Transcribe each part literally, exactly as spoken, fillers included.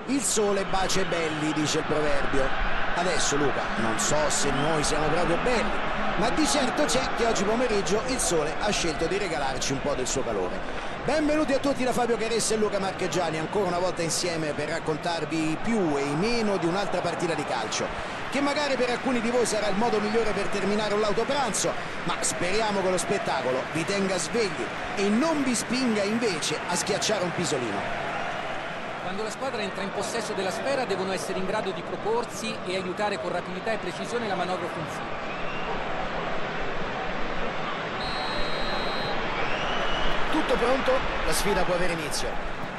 Il sole bacia i belli, dice il proverbio. Adesso, Luca, non so se noi siamo proprio belli, ma di certo c'è che oggi pomeriggio il sole ha scelto di regalarci un po' del suo calore. Benvenuti a tutti da Fabio Caressa e Luca Marchegiani, ancora una volta insieme per raccontarvi i più e i meno di un'altra partita di calcio, che magari per alcuni di voi sarà il modo migliore per terminare un lauto pranzo, ma speriamo che lo spettacolo vi tenga svegli e non vi spinga invece a schiacciare un pisolino. Quando la squadra entra in possesso della sfera devono essere in grado di proporsi e aiutare con rapidità e precisione la manovra offensiva. Tutto pronto? La sfida può avere inizio.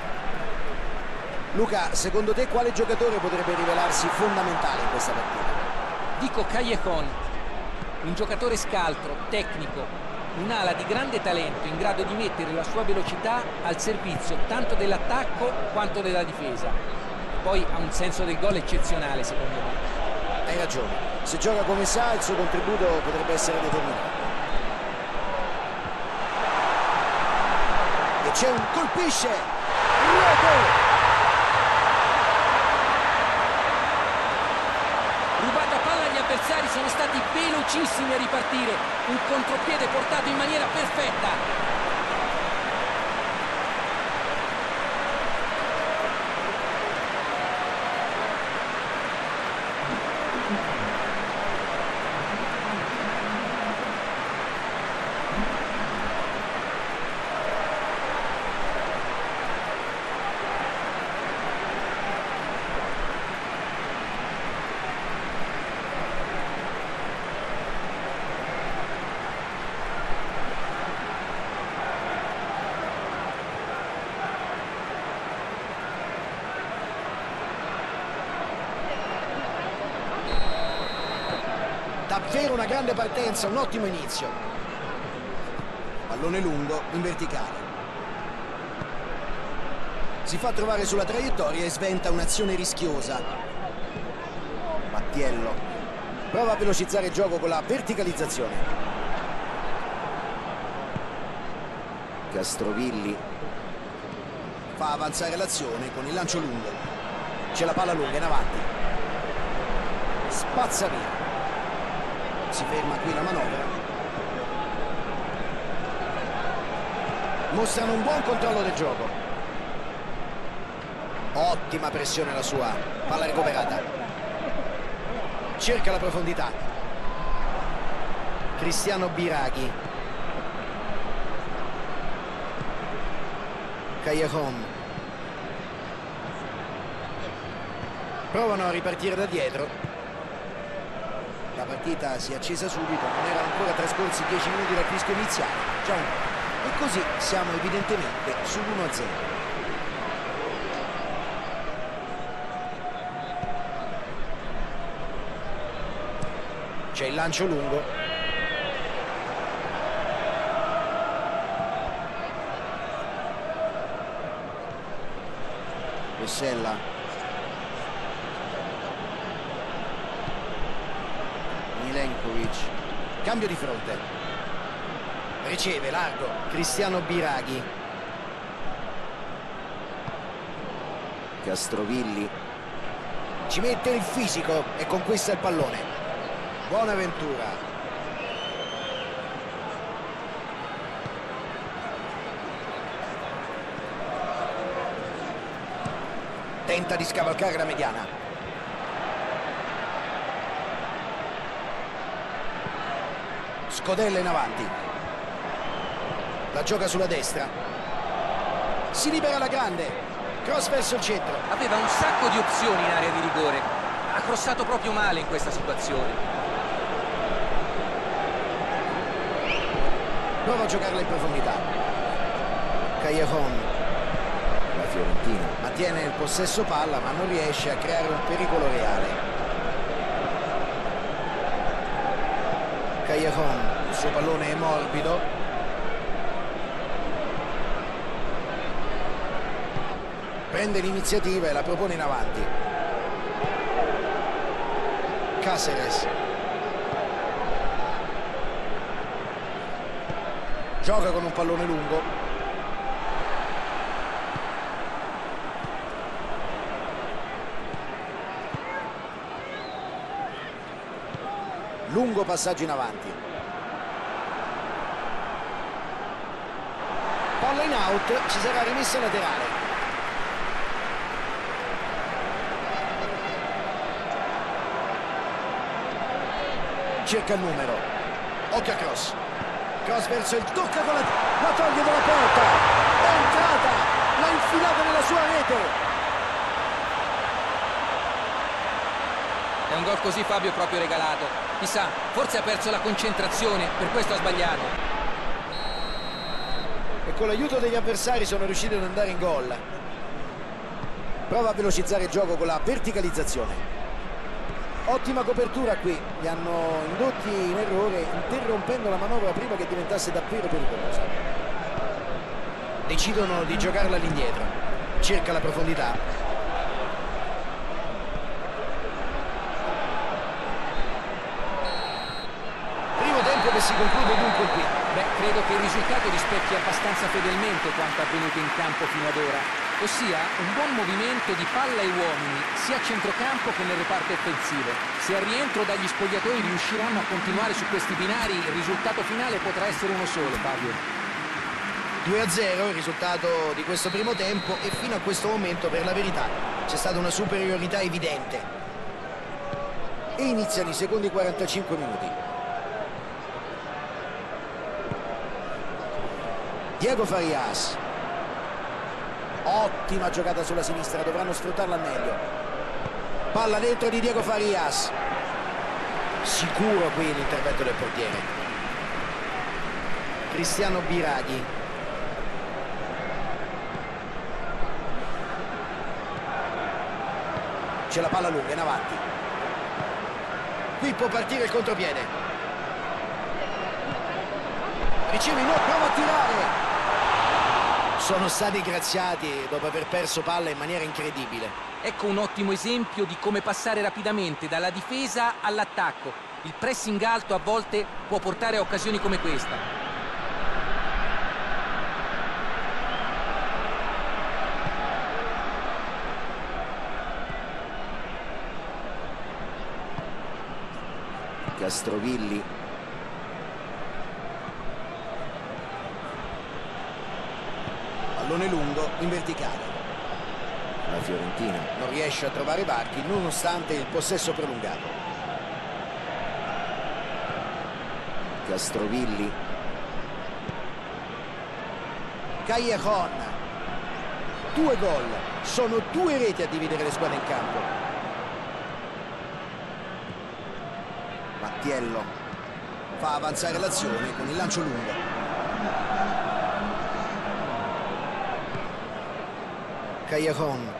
Luca, secondo te quale giocatore potrebbe rivelarsi fondamentale in questa partita? Dico Callejon, un giocatore scaltro, tecnico, un'ala di grande talento in grado di mettere la sua velocità al servizio tanto dell'attacco quanto della difesa. Poi ha un senso del gol eccezionale, secondo me. Hai ragione, se gioca come sa il suo contributo potrebbe essere determinante. E c'è un colpisce! Rete! Rubata palla, gli avversari sono stati velocissimi a ripartire, un contropiede portato in maniera perfetta. Davvero una grande partenza, un ottimo inizio. Pallone lungo in verticale. Si fa trovare sulla traiettoria e sventa un'azione rischiosa. Mattiello prova a velocizzare il gioco con la verticalizzazione. Castrovilli fa avanzare l'azione con il lancio lungo. C'è la palla lunga in avanti. Spazza via. Si ferma qui la manovra. Mostrano un buon controllo del gioco. Ottima pressione la sua. Palla recuperata. Cerca la profondità. Cristiano Biraghi. Callejon. Provano a ripartire da dietro. La partita si è accesa subito, non erano ancora trascorsi dieci minuti dal fischio iniziale, già un po'. E così siamo evidentemente sull'uno a zero. C'è il lancio lungo. Rossella. Milenkovic, cambio di fronte, riceve largo Cristiano Biraghi. Castrovilli ci mette il fisico e conquista il pallone. Buonaventura. Tenta di scavalcare la mediana. Scodella in avanti. La gioca sulla destra. Si libera la grande. Cross verso il centro. Aveva un sacco di opzioni in area di rigore. Ha crossato proprio male in questa situazione. Prova a giocarla in profondità. Callejon. La Fiorentina mantiene il possesso palla ma non riesce a creare un pericolo reale. Callejon, il suo pallone è morbido. Prende l'iniziativa e la propone in avanti. Cáceres. Gioca con un pallone lungo. Lungo passaggio in avanti. Palla in out, ci sarà rimessa laterale. Cerca il numero. Occhio a cross. Cross verso il tocca con la... la toglie dalla porta. È entrata. L'ha infilata nella sua rete. È un gol così, Fabio, proprio regalato. Chissà, forse ha perso la concentrazione, per questo ha sbagliato. E con l'aiuto degli avversari sono riusciti ad andare in gol. Prova a velocizzare il gioco con la verticalizzazione. Ottima copertura qui. Li hanno indotti in errore interrompendo la manovra prima che diventasse davvero pericolosa. Decidono di giocarla all'indietro. Cerca la profondità. Che si conclude dunque qui. Beh, credo che il risultato rispecchi abbastanza fedelmente quanto avvenuto in campo fino ad ora, ossia un buon movimento di palla e uomini sia a centrocampo che nel reparto offensivo. Se al rientro dagli spogliatoi riusciranno a continuare su questi binari, il risultato finale potrà essere uno solo, Fabio. due a zero il risultato di questo primo tempo e fino a questo momento, per la verità, c'è stata una superiorità evidente. E iniziano i secondi quarantacinque minuti. Diego Farias. Ottima giocata sulla sinistra, dovranno sfruttarla al meglio. Palla dentro di Diego Farias. Sicuro qui l'intervento del portiere. Cristiano Biraghi. C'è la palla lunga in avanti. Qui può partire il contropiede. Riceve no, prova a tirare. Sono stati graziati dopo aver perso palla in maniera incredibile. Ecco un ottimo esempio di come passare rapidamente dalla difesa all'attacco. Il pressing alto a volte può portare a occasioni come questa. Castrovilli. Pallone lungo in verticale. La Fiorentina non riesce a trovare varchi nonostante il possesso prolungato. Castrovilli. Callejon. Due gol. Sono due reti a dividere le squadre in campo. Mattiello fa avanzare l'azione con il lancio lungo. Callejon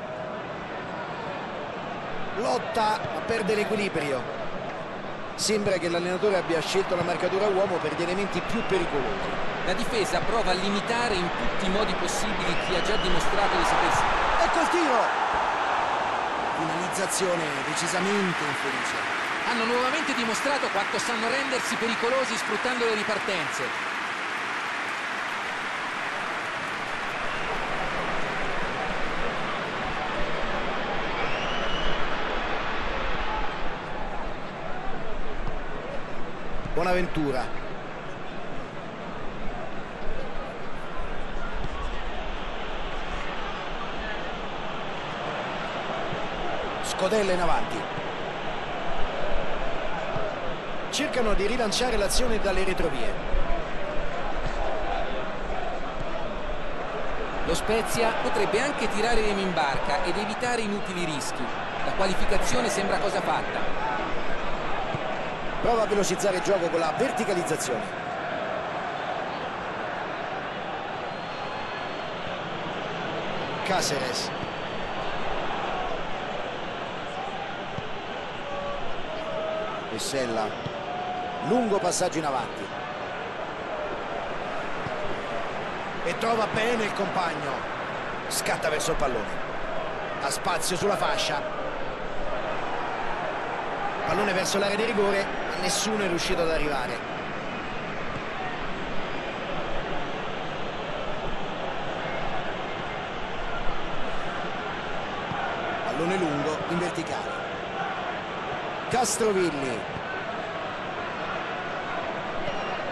lotta ma perde l'equilibrio. Sembra che l'allenatore abbia scelto la marcatura uomo per gli elementi più pericolosi. La difesa prova a limitare in tutti i modi possibili chi ha già dimostrato di sapersi. Ecco il tiro. Finalizzazione decisamente infelice. Hanno nuovamente dimostrato quanto sanno rendersi pericolosi sfruttando le ripartenze. Bonaventura. Scodella in avanti. Cercano di rilanciare l'azione dalle retrovie. Lo Spezia potrebbe anche tirare remi in barca ed evitare inutili rischi. La qualificazione sembra cosa fatta. Prova a velocizzare il gioco con la verticalizzazione. Cáceres. Pescella. Lungo passaggio in avanti. E trova bene il compagno. Scatta verso il pallone. Ha spazio sulla fascia. Pallone verso l'area di rigore, ma nessuno è riuscito ad arrivare. Pallone lungo in verticale. Castrovilli.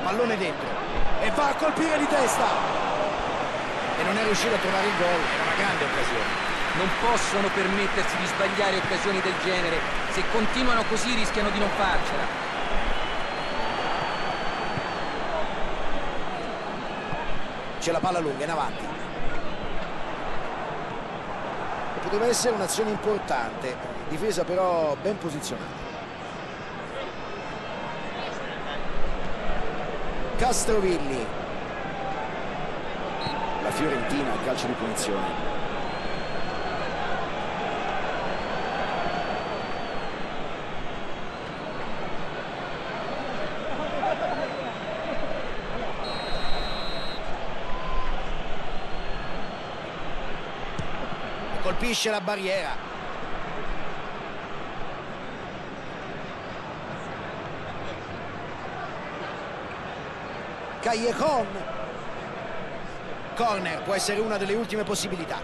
pallone dentro e va a colpire di testa e non è riuscito a trovare il gol. Era una grande occasione. Non possono permettersi di sbagliare occasioni del genere. Se continuano così rischiano di non farcela. C'è la palla lunga in avanti. Poteva essere un'azione importante, difesa però ben posizionata. Castrovilli, la Fiorentina al calcio di punizione. Colpisce la barriera. Callejon. Corner, può essere una delle ultime possibilità.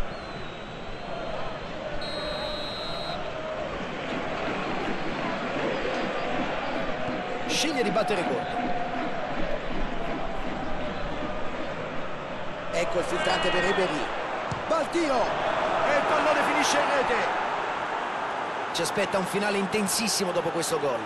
Sceglie di battere corto. Ecco il filtrante per Ribéry. Va al tiro. E il pallone finisce in rete. Ci aspetta un finale intensissimo dopo questo gol.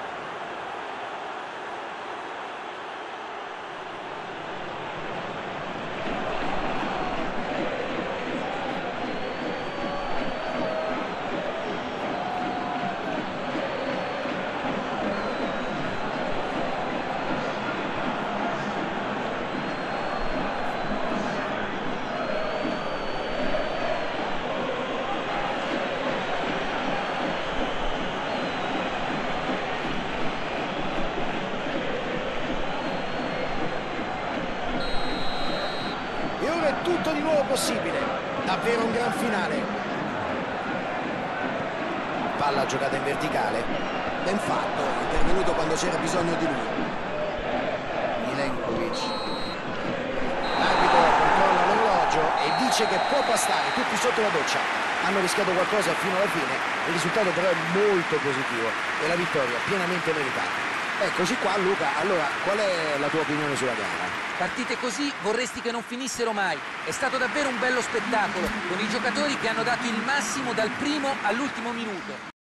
Tutto di nuovo possibile, davvero un gran finale. Palla giocata in verticale, ben fatto, intervenuto quando c'era bisogno di lui. Milenkovic. L'arbitro controlla l'orologio e dice che può passare, tutti sotto la doccia. Hanno rischiato qualcosa fino alla fine, il risultato però è molto positivo e la vittoria pienamente meritata. Eccoci qua Luca, allora qual è la tua opinione sulla gara? Partite così vorresti che non finissero mai. È stato davvero un bello spettacolo, con i giocatori che hanno dato il massimo dal primo all'ultimo minuto.